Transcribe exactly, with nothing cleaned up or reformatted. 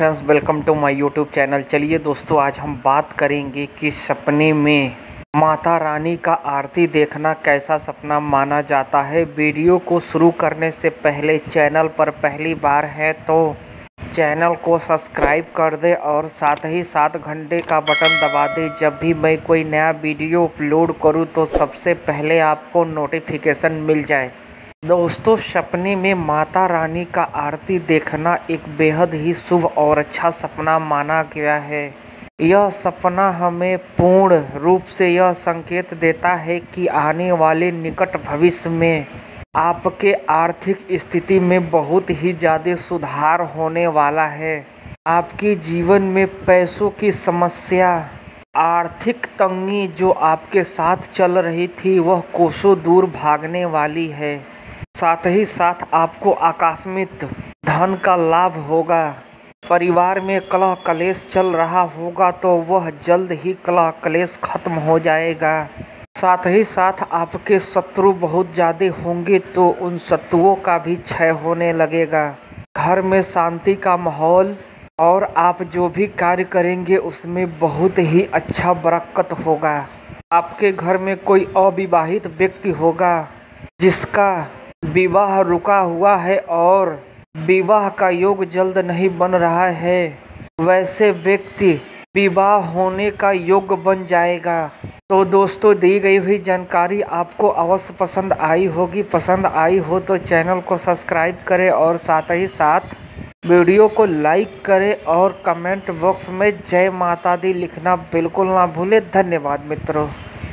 Friends, welcome to my YouTube channel. चलिए दोस्तों, आज हम बात करेंगे कि सपने में माता रानी का आरती देखना कैसा सपना माना जाता है। वीडियो को शुरू करने से पहले चैनल पर पहली बार है तो चैनल को सब्सक्राइब कर दे और साथ ही साथ घंटे का बटन दबा दे। जब भी मैं कोई नया वीडियो अपलोड करूं तो सबसे पहले आपको नोटिफिकेशन मिल जाए। दोस्तों, सपने में माता रानी का आरती देखना एक बेहद ही शुभ और अच्छा सपना माना गया है। यह सपना हमें पूर्ण रूप से यह संकेत देता है कि आने वाले निकट भविष्य में आपके आर्थिक स्थिति में बहुत ही ज़्यादा सुधार होने वाला है। आपके जीवन में पैसों की समस्या, आर्थिक तंगी जो आपके साथ चल रही थी वह कोसों दूर भागने वाली है। साथ ही साथ आपको आकस्मिक धन का लाभ होगा। परिवार में कलह कलेश चल रहा होगा तो वह जल्द ही कलह कलेश खत्म हो जाएगा। साथ ही साथ आपके शत्रु बहुत ज़्यादा होंगे तो उन शत्रुओं का भी क्षय होने लगेगा। घर में शांति का माहौल और आप जो भी कार्य करेंगे उसमें बहुत ही अच्छा बरकत होगा। आपके घर में कोई अविवाहित व्यक्ति होगा जिसका विवाह रुका हुआ है और विवाह का योग जल्द नहीं बन रहा है, वैसे व्यक्ति विवाह होने का योग बन जाएगा। तो दोस्तों, दी गई हुई जानकारी आपको अवश्य पसंद आई होगी। पसंद आई हो तो चैनल को सब्सक्राइब करें और साथ ही साथ वीडियो को लाइक करें और कमेंट बॉक्स में जय माता दी लिखना बिल्कुल ना भूलें। धन्यवाद मित्रों।